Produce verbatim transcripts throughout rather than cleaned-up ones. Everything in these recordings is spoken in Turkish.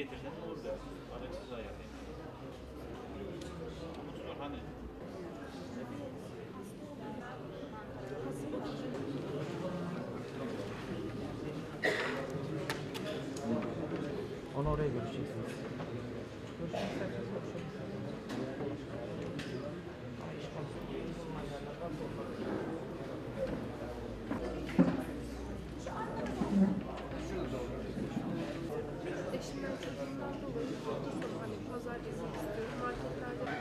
getirsen olur da. Araçsız hayat. Hani onu oraya görüşeceksiniz. Eşimden çocuğumdan dolayı hafta sonu hani pazar gezmek istiyorum. Marketlerde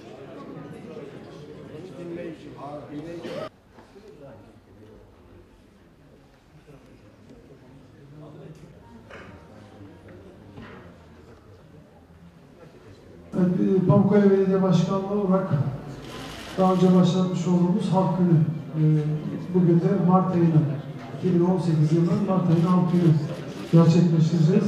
Evet, Pamukkale Belediye Başkanlığı olarak daha önce başlatmış olduğumuz Halk Günü, e, bugün de Mart ayının, iki bin on sekiz yılının Mart ayının Halk Günü gerçekleştireceğiz.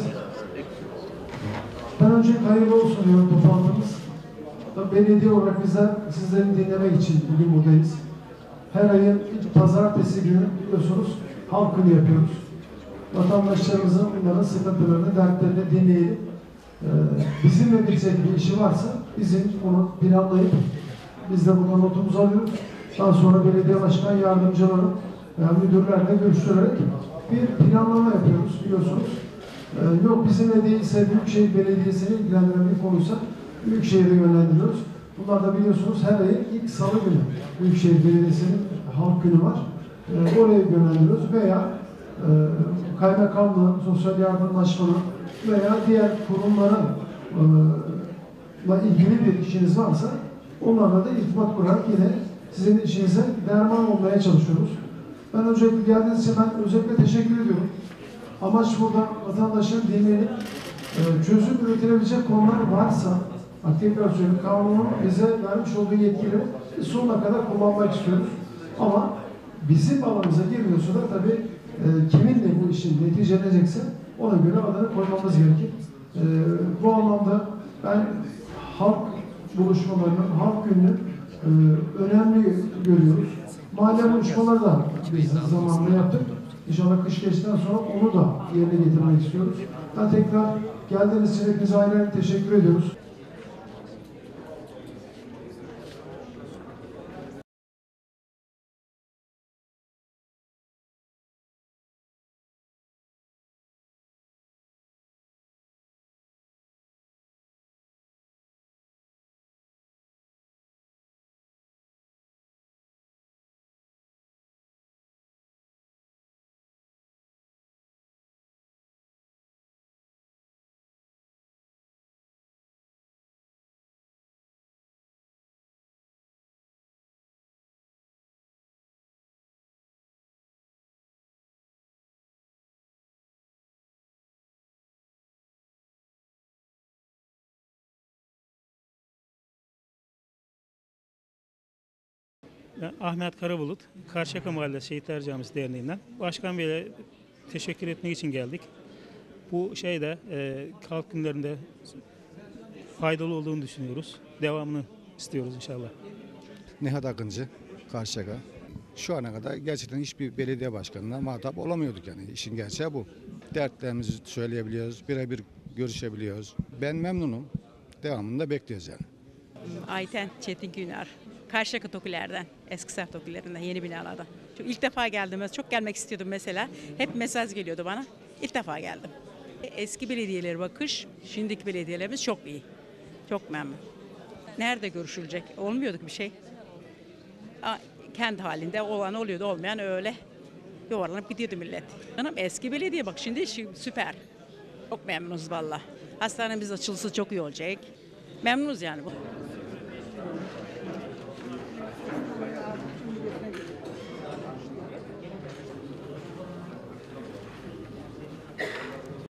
Ben önce hayırlı olsun diyorum toplantımız. Belediye olarak bizler sizlerin dinlemek için bugün buradayız. Her ayın ilk pazartesi günü biliyorsunuz Halk Günü yapıyoruz. Vatandaşlarımızın bunların sıkıntılarını, dertlerini dinleyelim. Ee, bizimle bilecek bir işi varsa bizim onu planlayıp biz de buradan notumuzu alıyoruz. Daha sonra belediye başkan yardımcıları veya müdürlerle görüştürerek bir planlama yapıyoruz biliyorsunuz. Ee, yok bizimle değilse Büyükşehir Belediyesi'ni ilgilendiren bir konuysa Büyükşehir'e yönlendiriyoruz. Bunlar da biliyorsunuz her ayın ilk salı günü Büyükşehir Belediyesi'nin halk günü var. Ee, oraya yönlendiriyoruz veya e, kaymakamlığı, sosyal yardımlaşmanın veya diğer kurumlara e, ilgili bir işiniz varsa onlarla da irtibat kurarak yine sizin işinize derman olmaya çalışıyoruz. Ben öncelikle geldiğiniz için ben özellikle teşekkür ediyorum. Amaç burada vatandaşın dinlenip e, çözüm üretilebilecek konular varsa tekrar söyleyeyim, kanunun bize vermiş olduğu yetkileri sonuna kadar kullanmak istiyoruz. Ama bizim alanımıza girmiyorsa da tabii e, kiminle bu işin neticelenecekse ona göre adını koymamız gerekir. E, bu anlamda ben halk buluşmalarının, halk gününü e, önemli görüyoruz. Mahalle buluşmaları da biz zamanında yaptık. İnşallah kış geçtikten sonra onu da yerine getirmek istiyoruz. Ben tekrar geldiğiniz için hepinize ayrı teşekkür ediyoruz. Ben Ahmet Karabulut, Karşıyaka Mahallesi Şehitler Camisi Derneği'nden. Başkan Bey'e teşekkür etmek için geldik. Bu şeyde e, halk günlerinde faydalı olduğunu düşünüyoruz. Devamını istiyoruz inşallah. Nihat Akıncı, Karşıyaka. Şu ana kadar gerçekten hiçbir belediye başkanına muhatap olamıyorduk yani. İşin gerçeği bu. Dertlerimizi söyleyebiliyoruz, birebir görüşebiliyoruz. Ben memnunum. Devamını da bekliyoruz yani. Ayten Çetin Güner. Karşıyaka Tokiler'den, Eskişehir Tokilerinden, yeni binalardan. Çünkü ilk defa geldim. Çok gelmek istiyordum mesela. Hep mesaj geliyordu bana. İlk defa geldim. Eski belediyeler bakış, şimdiki belediyelerimiz çok iyi. Çok memnun. Nerede görüşülecek? Olmuyorduk bir şey. Kendi halinde olan oluyordu, olmayan öyle yuvarlanıp gidiyordu millet. Canım eski belediye bak şimdi süper. Çok memnunuz valla. Hastanemiz açılsa çok iyi olacak. Memnunuz yani.